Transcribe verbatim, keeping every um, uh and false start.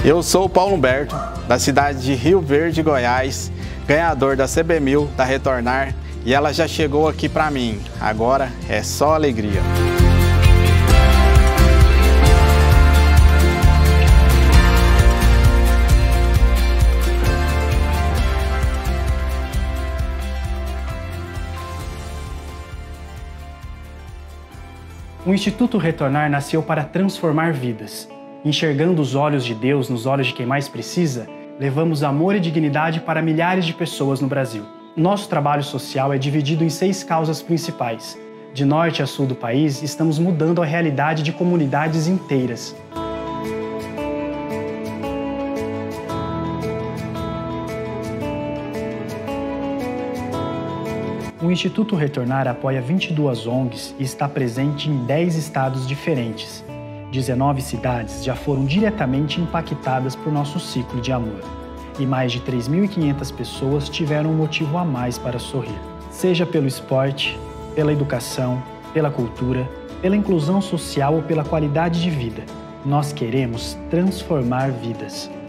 Eu sou o Paulo Humberto, da cidade de Rio Verde, Goiás, ganhador da C B mil da Retornar, e ela já chegou aqui para mim. Agora é só alegria. O Instituto Retornar nasceu para transformar vidas. Enxergando os olhos de Deus nos olhos de quem mais precisa, levamos amor e dignidade para milhares de pessoas no Brasil. Nosso trabalho social é dividido em seis causas principais. De norte a sul do país, estamos mudando a realidade de comunidades inteiras. O Instituto Retornar apoia vinte e duas O N Gs e está presente em dez estados diferentes. dezenove cidades já foram diretamente impactadas por nosso ciclo de amor. E mais de três mil e quinhentas pessoas tiveram um motivo a mais para sorrir. Seja pelo esporte, pela educação, pela cultura, pela inclusão social ou pela qualidade de vida, nós queremos transformar vidas.